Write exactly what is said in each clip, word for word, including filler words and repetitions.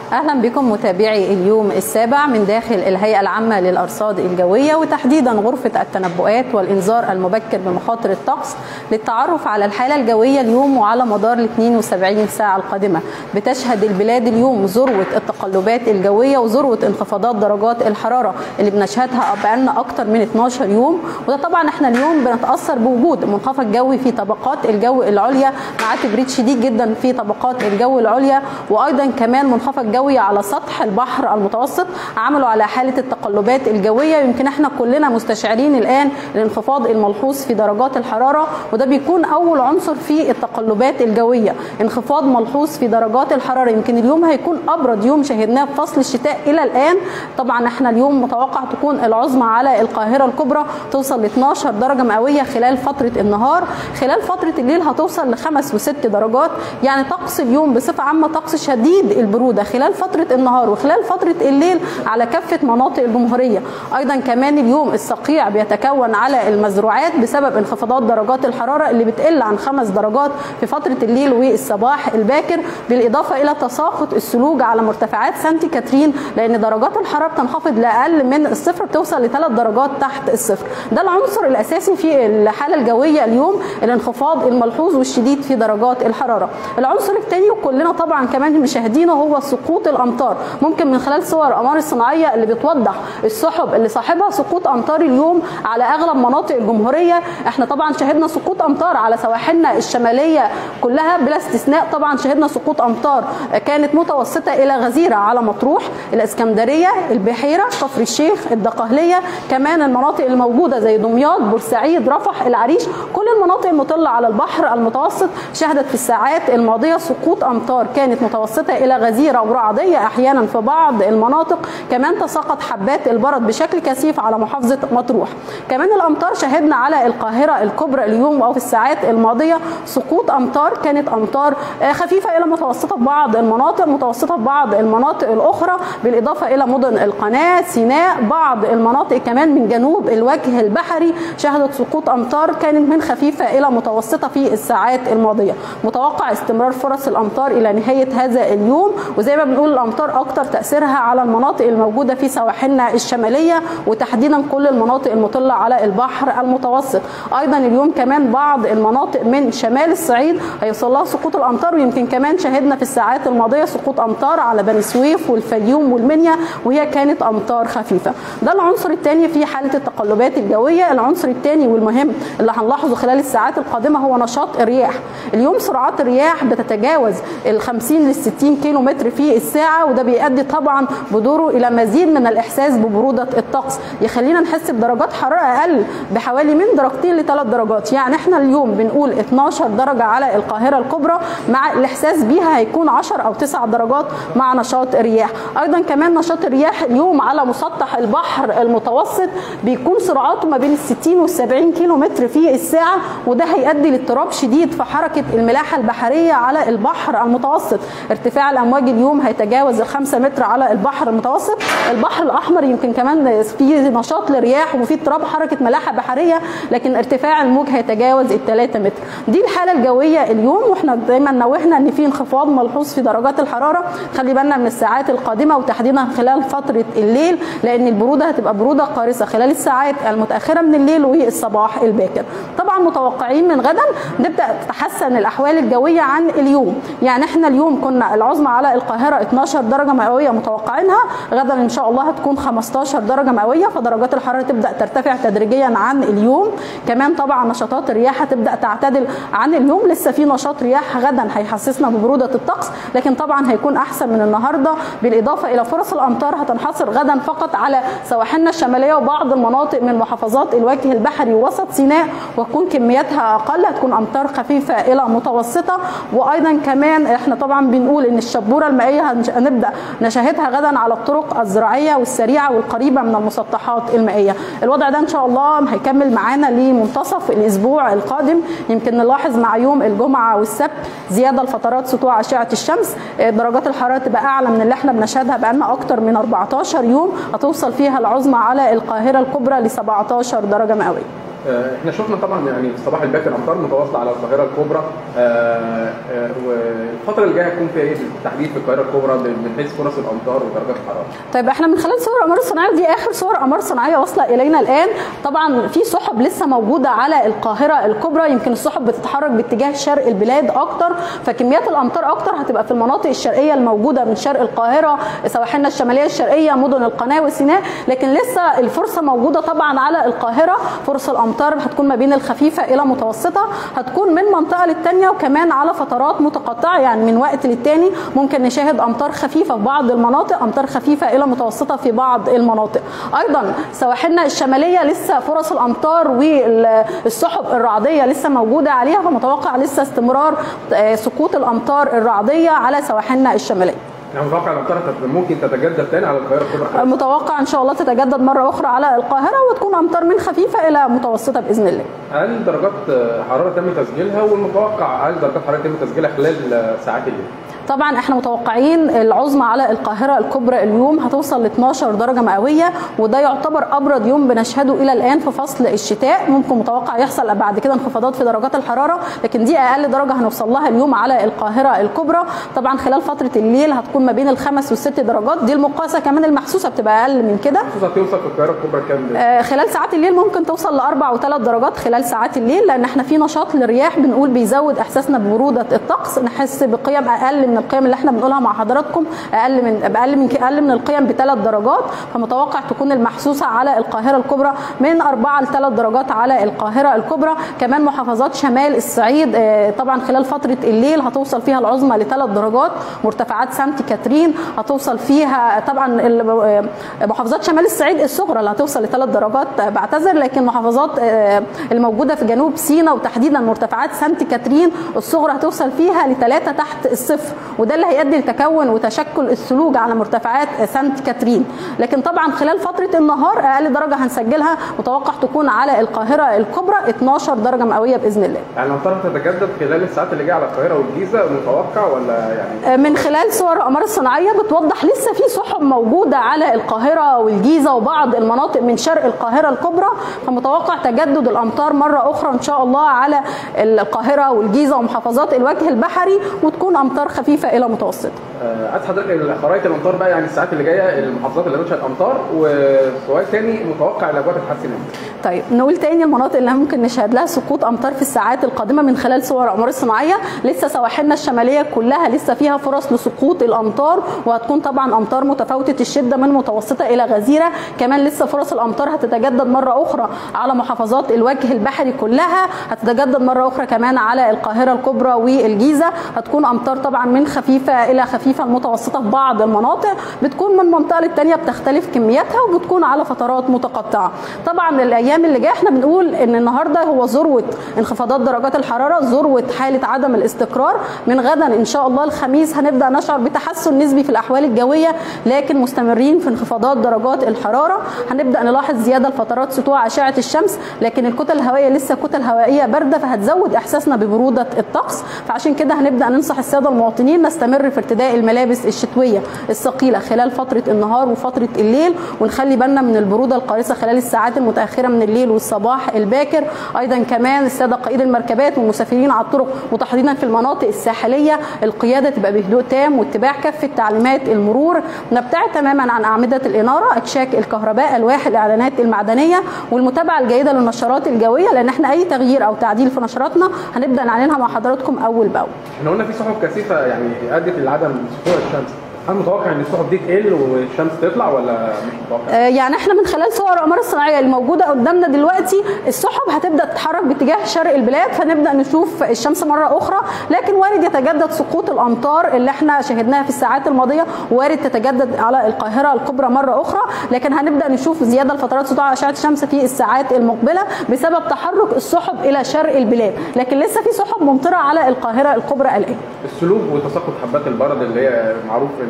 أهلا بكم متابعي اليوم السابع من داخل الهيئة العامة للأرصاد الجوية، وتحديدا غرفة التنبؤات والإنذار المبكر بمخاطر الطقس للتعرف على الحالة الجوية اليوم وعلى مدار ال اثنين وسبعين ساعة القادمة. بتشهد البلاد اليوم ذروة التقلبات الجوية وذروة انخفاضات درجات الحرارة اللي بنشهدها بقالنا أكتر من اثناشر يوم، وده طبعا احنا اليوم بنتأثر بوجود منخفض جوي في طبقات الجو العليا مع تبريد شديد جدا في طبقات الجو العليا، وأيضا كمان منخفض جوي على سطح البحر المتوسط عملوا على حالة التقلبات الجوية. يمكن احنا كلنا مستشعرين الآن الانخفاض الملحوظ في درجات الحرارة، وده بيكون أول عنصر في التقلبات الجوية، انخفاض ملحوظ في درجات الحرارة. يمكن اليوم هيكون أبرد يوم شهدناه في فصل الشتاء إلى الآن. طبعا احنا اليوم متوقع تكون العظمى على القاهرة الكبرى توصل ل اثناشر درجة مئوية خلال فترة النهار، خلال فترة الليل هتوصل لخمس وست درجات. يعني طقس اليوم بصفة عامة طقس شديد البرودة خلال فترة النهار وخلال فترة الليل على كافة مناطق الجمهورية. أيضا كمان اليوم الصقيع بيتكون على المزروعات بسبب انخفاضات درجات الحرارة اللي بتقل عن خمس درجات في فترة الليل والصباح الباكر، بالإضافة إلى تساقط الثلوج على مرتفعات سانت كاترين، لأن درجات الحرارة بتنخفض لأقل من الصفر، بتوصل لثلاث درجات تحت الصفر. ده العنصر الأساسي في الحالة الجوية اليوم، الانخفاض الملحوظ والشديد في درجات الحرارة. العنصر الثاني وكلنا طبعا كمان مشاهدينه هو سقوط الأمطار. ممكن من خلال صور الأقمار الصناعية اللي بتوضح السحب اللي صاحبها سقوط أمطار اليوم على أغلب مناطق الجمهورية. احنا طبعا شهدنا سقوط أمطار على سواحلنا الشمالية كلها بلا استثناء. طبعا شهدنا سقوط أمطار كانت متوسطة إلى غزيرة على مطروح، الإسكندرية، البحيرة، كفر الشيخ، الدقهلية، كمان المناطق الموجودة زي دمياط، بورسعيد، رفح، العريش. كل المناطق المطلة على البحر المتوسط شهدت في الساعات الماضية سقوط أمطار كانت متوسطة إلى غزيرة ورعدية أحيانا في بعض المناطق. كمان تساقط حبات البرد بشكل كثيف على محافظة مطروح. كمان الأمطار شهدنا على القاهرة الكبرى اليوم أو في الساعات الماضية سقوط أمطار كانت أمطار خفيفة إلى متوسطة في بعض المناطق، متوسطة في بعض المناطق الأخرى، بالإضافة إلى مدن القناة، سيناء، بعض المناطق كمان من جنوب الوجه البحري شهدت سقوط أمطار كانت من خفيفة إلى متوسطة في الساعات الماضية. متوقع استمرار فرص الأمطار إلى نهاية هذا اليوم، وزي ما بنقول الأمطار أكتر تأثيرها على المناطق الموجودة في سواحلنا الشمالية وتحديدا كل المناطق المطلة على البحر المتوسط. أيضا اليوم كمان بعض المناطق من شمال الصعيد هيوصل لها سقوط الأمطار، ويمكن كمان شهدنا في الساعات الماضية سقوط أمطار على بني سويف والفيوم والمنيا وهي كانت أمطار خفيفة. ده العنصر الثاني في حالة التقلبات الجوية. العنصر الثاني والمهم اللي هنلاحظه خلال الساعات القادمة هو نشاط الرياح. اليوم سرعات الرياح بتتجاوز ال خمسين للستين كيلو متر في الساعة، وده بيؤدي طبعا بدوره إلى مزيد من الإحساس ببرودة الطقس، يخلينا نحس بدرجات حرارة أقل بحوالي من درجتين لثلاث درجات. يعني احنا اليوم بنقول اثناشر درجة على القاهرة الكبرى، مع الإحساس بيها هيكون عشر أو تسع درجات مع نشاط الرياح. أيضا كمان نشاط الرياح اليوم على مسطح البحر المتوسط بيكون سرعاته ما بين الستين والسبعين كيلو متر في الساعة، وده هيؤدي لاضطراب شديد في حركة الملاحة البحرية على البحر المتوسط. ارتفاع الأمواج اليوم هيتجاوز الخمسة متر على البحر المتوسط. البحر الأحمر يمكن كمان في نشاط للرياح وفي اضطراب حركة ملاحة بحرية، لكن ارتفاع الموج هيتجاوز الثلاثة متر. دي الحالة الجوية اليوم، واحنا دايما نوهنا ان في انخفاض ملحوظ في درجات الحرارة. خلي بالنا من الساعات القادمة وتحديدا خلال فترة الليل، لان البرودة هتبقى برودة قارصة خلال الساعات المتأخرة من الليل والصباح الباكر. طبعا متوقعين من غدا نبدأ تتحسن الأحوال الجوية عن اليوم. يعني احنا اليوم كنا العظمى على القاهرة اثناشر درجة مئوية متوقعينها، غدا ان شاء الله هتكون خمستاشر درجة مئوية، فدرجات الحرارة تبدأ ترتفع تدريجيا عن اليوم. كمان طبعا نشاطات الرياح هتبدأ تعتدل عن اليوم. لسه في نشاط رياح غدا هيحسسنا ببرودة الطقس، لكن طبعا هيكون احسن من النهارده، بالاضافة الى فرص الامطار هتنحصر غدا فقط على سواحلنا الشمالية وبعض المناطق من محافظات الوجه البحري ووسط سيناء، وتكون كمياتها اقل، هتكون امطار خفيفة الى متوسطة. وايضا كمان احنا طبعا بنقول ان الشبورة المائية هنبدأ نشاهدها غدا على الطرق الزراعية والسريعة والقريبة من المسطحات المائية. الوضع ده ان شاء الله هيكمل معانا لمنتصف الاسبوع القادم. يمكن نلاحظ مع يوم الجمعة والسبت زيادة لفترات سطوع أشعة الشمس، درجات الحرارة تبقى أعلى من اللي احنا بنشهدها بقالنا أكتر من أربعتاشر يوم، هتوصل فيها العظمى على القاهرة الكبرى ل سبعتاشر درجة مئوية. احنا شفنا طبعا يعني في الصباح الباكر امطار متواصله على القاهره الكبرى، والفتره اللي جايه هتكون فيها ايه بالتحديد في القاهره الكبرى من حيث فرص الامطار ودرجات الحراره؟ طيب احنا من خلال صور اقمار الصناعيه، ودي اخر صور اقمار صناعيه واصله الينا الان، طبعا في سحب لسه موجوده على القاهره الكبرى، يمكن السحب بتتحرك باتجاه شرق البلاد اكتر، فكميات الامطار اكتر هتبقى في المناطق الشرقيه الموجوده من شرق القاهره، سواحلنا الشماليه الشرقيه، مدن القناه وسيناء، لكن لسه الفرصه موجوده طبعا على القاهره. فرص الامطار هتكون ما بين الخفيفه الى متوسطه، هتكون من منطقه للثانيه وكمان على فترات متقطعه، يعني من وقت للتاني ممكن نشاهد امطار خفيفه في بعض المناطق، امطار خفيفه الى متوسطه في بعض المناطق. ايضا سواحلنا الشماليه لسه فرص الامطار والسحب الرعديه لسه موجوده عليها، فمتوقع لسه استمرار سقوط الامطار الرعديه على سواحلنا الشماليه. يعني متوقع الامطار ممكن تتجدد تاني على القاهره الكبرى؟ متوقع ان شاء الله تتجدد مره اخرى على القاهره، وتكون امطار من خفيفه الى متوسطه باذن الله. هل درجات حراره تم تسجيلها، والمتوقع هل درجات حراره تم تسجيلها خلال ساعات الليل؟ طبعا احنا متوقعين العظمى على القاهره الكبرى اليوم هتوصل ل اتناشر درجه مئويه، وده يعتبر ابرد يوم بنشهده الى الان في فصل الشتاء. ممكن متوقع يحصل بعد كده انخفاضات في درجات الحراره، لكن دي اقل درجه هنوصل لها اليوم على القاهره الكبرى. طبعا خلال فتره الليل هتكون ما بين الخمس والست درجات، دي المقاسه كمان المحسوسه بتبقى اقل من كده. هتوصل في القاهره الكبرى كام؟ آه خلال ساعات الليل ممكن توصل لاربع وثلاث درجات خلال ساعات الليل، لان احنا في نشاط للرياح بنقول بيزود احساسنا ببروده الطقس، نحس بقيم اقل من القيم اللي احنا بنقولها مع حضراتكم، اقل من اقل من اقل من القيم بثلاث درجات، فمتوقع تكون المحسوسه على القاهره الكبرى من أربعة لثلاث درجات على القاهره الكبرى. كمان محافظات شمال الصعيد طبعا خلال فتره الليل هتوصل فيها العظمى لثلاث درجات، مرتفعات سانت كاترين هتوصل فيها طبعا محافظات شمال الصعيد الصغرى اللي هتوصل لثلاث درجات بعتذر، لكن محافظات الموجوده في جنوب سيناء وتحديدا مرتفعات سانت كاترين الصغرى هتوصل فيها لثلاثه تحت الصفر، وده اللي هيؤدي لتكون وتشكل الثلوج على مرتفعات سانت كاترين. لكن طبعا خلال فتره النهار اقل درجه هنسجلها متوقع تكون على القاهره الكبرى اتناشر درجه مئويه باذن الله. يعني الامطار هتتجدد خلال الساعات اللي جايه على القاهره والجيزه متوقع ولا يعني؟ من خلال صور الاقمار الصناعيه بتوضح لسه في سحب موجوده على القاهره والجيزه وبعض المناطق من شرق القاهره الكبرى، فمتوقع تجدد الامطار مره اخرى ان شاء الله على القاهره والجيزه ومحافظات الوجه البحري، وتكون امطار خفيفه الى متوسطه. عايز حضرتك خرائط الامطار بقى، يعني الساعات اللي جايه المحافظات اللي نشهد امطار، وسؤال ثاني متوقع الاجواء تتحسن امتى؟ طيب نقول تاني المناطق اللي ممكن نشهد لها سقوط امطار في الساعات القادمه من خلال صور الاقمار الصناعيه. لسه سواحلنا الشماليه كلها لسه فيها فرص لسقوط الامطار، وهتكون طبعا امطار متفاوته الشده من متوسطه الى غزيره. كمان لسه فرص الامطار هتتجدد مره اخرى على محافظات الوجه البحري كلها، هتتجدد مره اخرى كمان على القاهره الكبرى والجيزه. هتكون امطار طبعا من خفيفه الى خفيفه المتوسطه في بعض المناطق، بتكون من منطقه للثانيه بتختلف كمياتها، وبتكون على فترات متقطعه. طبعا الايام اللي جايه احنا بنقول ان النهارده هو ذروه انخفاضات درجات الحراره، ذروه حاله عدم الاستقرار. من غدا ان شاء الله الخميس هنبدا نشعر بتحسن نسبي في الاحوال الجويه، لكن مستمرين في انخفاضات درجات الحراره. هنبدا نلاحظ زياده لفترات سطوع اشعه الشمس، لكن الكتل الهوائيه لسه كتل هوائيه بارده، فهتزود احساسنا ببروده الطقس. فعشان كده هنبدا ننصح الساده المواطنين نستمر في ارتداء الملابس الشتويه الثقيله خلال فتره النهار وفتره الليل، ونخلي بالنا من البروده القارصه خلال الساعات المتاخره من الليل والصباح الباكر. ايضا كمان الساده قائدي المركبات والمسافرين على الطرق وتحديدا في المناطق الساحليه القياده تبقى بهدوء تام واتباع كافه تعليمات المرور، نبتعد تماما عن اعمده الاناره، اكشاك الكهرباء، الواح الاعلانات المعدنيه، والمتابعه الجيده للنشرات الجويه، لان احنا اي تغيير او تعديل في نشراتنا هنبدا نعلنها مع حضراتكم اول باول. احنا قلنا في سحب كثيفه يعني ادت لعدم سطوع الشمس، هل متوقع ان السحب دي تقل والشمس تطلع ولا مش متوقع؟ آه يعني احنا من خلال صور الاقمار الصناعيه الموجوده قدامنا دلوقتي السحب هتبدا تتحرك باتجاه شرق البلاد، فنبدا نشوف الشمس مره اخرى، لكن وارد يتجدد سقوط الامطار اللي احنا شاهدناها في الساعات الماضيه، وارد تتجدد على القاهره الكبرى مره اخرى، لكن هنبدا نشوف زياده لفترات سطوع اشعه الشمس في الساعات المقبله بسبب تحرك السحب الى شرق البلاد، لكن لسه في سحب ممطره على القاهره الكبرى الان. السلوب وتساقط حبات البرد اللي هي معروف ان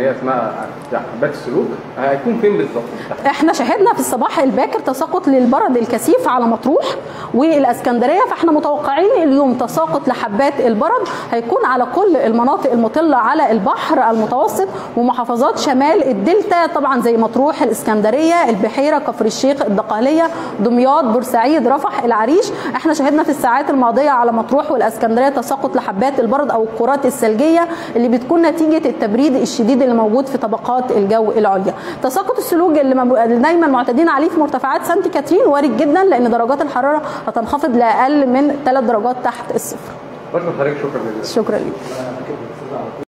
اللي هي اسمها حبات السلوك هيكون فين بالظبط؟ احنا شهدنا في الصباح الباكر تساقط للبرد الكثيف على مطروح والاسكندريه، فاحنا متوقعين اليوم تساقط لحبات البرد هيكون على كل المناطق المطله على البحر المتوسط ومحافظات شمال الدلتا طبعا زي مطروح، الاسكندريه، البحيره، كفر الشيخ، الدقهليه، دمياط، بورسعيد، رفح، العريش. احنا شهدنا في الساعات الماضيه على مطروح والاسكندريه تساقط لحبات البرد او الكرات الثلجيه اللي بتكون نتيجه التبريد الشديد اللي موجود في طبقات الجو العليا. تساقط الثلوج اللي دايما معتادين عليه في مرتفعات سانت كاترين وارد جدا لان درجات الحراره هتنخفض لاقل من ثلاث درجات تحت الصفر. بشكر حضرتك، شكرا جزيلا. شكرا لك.